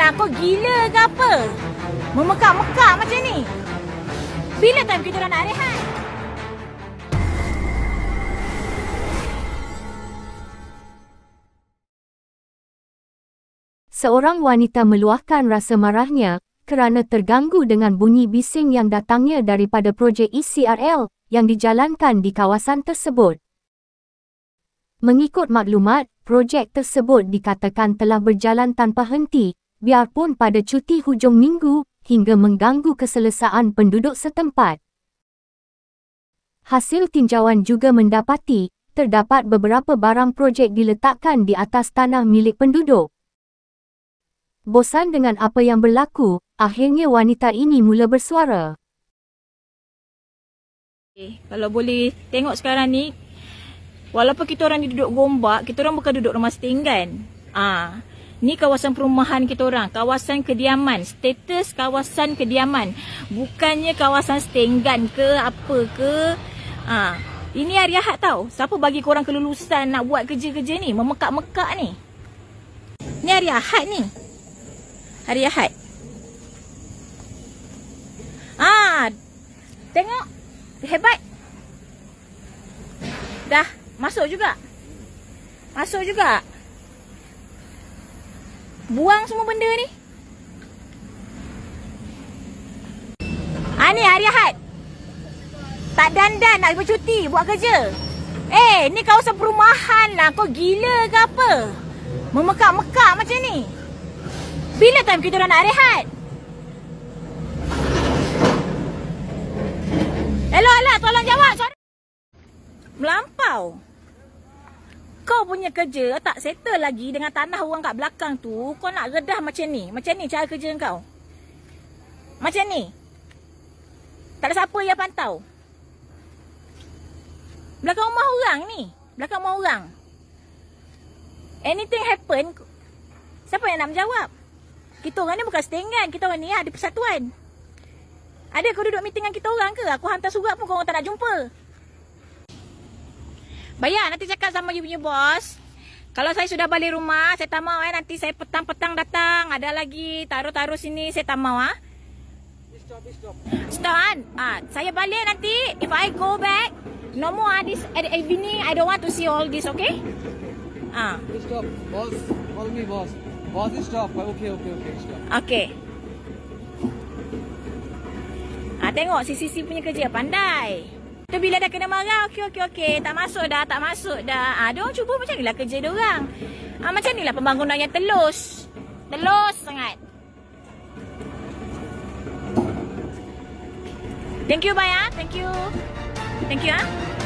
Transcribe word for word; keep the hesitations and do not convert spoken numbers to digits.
lah. Kau gila ke apa? Memekak-mekak macam ni. Bila time kita orang nak rehat? Seorang wanita meluahkan rasa marahnya kerana terganggu dengan bunyi bising yang datangnya daripada projek E C R L yang dijalankan di kawasan tersebut. Mengikut maklumat, projek tersebut dikatakan telah berjalan tanpa henti, biarpun pada cuti hujung minggu, hingga mengganggu keselesaan penduduk setempat. Hasil tinjauan juga mendapati, terdapat beberapa barang projek diletakkan di atas tanah milik penduduk. Bosan dengan apa yang berlaku, akhirnya wanita ini mula bersuara. Eh, kalau boleh tengok sekarang ni, walaupun kita orang duduk Gombak, kita orang bukan duduk rumah setinggan. Ah, ni kawasan perumahan kita orang, kawasan kediaman, status kawasan kediaman. Bukannya kawasan setinggan ke apa ke. Ah, ini hari Ahad tau. Siapa bagi korang kelulusan nak buat kerja-kerja ni, memekak-mekak ni? Ni hari Ahad ni. Hari Ahad. Ah, tengok. Hebat. Dah masuk juga. Masuk juga. Buang semua benda ni. Ah, ni hari Ahad. Tak dandan nak bercuti buat kerja. Eh, ni kawasan perumahan lah. Kau gila ke apa? Memekak-mekak macam ni. Bila time kita orang nak rehat? Hello, hello, tolong jawab. Melampau. Kau punya kerja tak settle lagi dengan tanah orang kat belakang tu. Kau nak redah macam ni. Macam ni cara kerja kau. Macam ni. Tak ada siapa yang pantau. Belakang rumah orang ni. Belakang rumah orang. Anything happen, siapa yang nak menjawab? Kita orang ni bukan setinggan. Kita orang ni ada persatuan. Ada kau duduk meeting dengan kita orang ke? Aku hantar surat pun kau orang tak nak jumpa. Bayar nanti cakap sama you punya bos. Kalau saya sudah balik rumah, saya tak mau eh. Nanti saya petang-petang datang. Ada lagi taruh-taruh sini. Saya tak mau ah. Stop, stop. Stop kan? Ah, saya balik nanti. If I go back, no more ah, this at evening. I don't want to see all this, okay? Ah. Stop, boss. Call me boss. Boss, stop. Okay, okay, okay. Stop. Okay. Ah, tengok si Sisi punya kerja pandai. Tu bila dah kena marah, okey okey okey, tak masuk dah, tak masuk dah. Ah, dia orang cuba macam nilah kerja dia orang. Ah, macam nilah pembangunan yang telus. Telus sangat. Thank you, bye ah. Thank you. Thank you ah.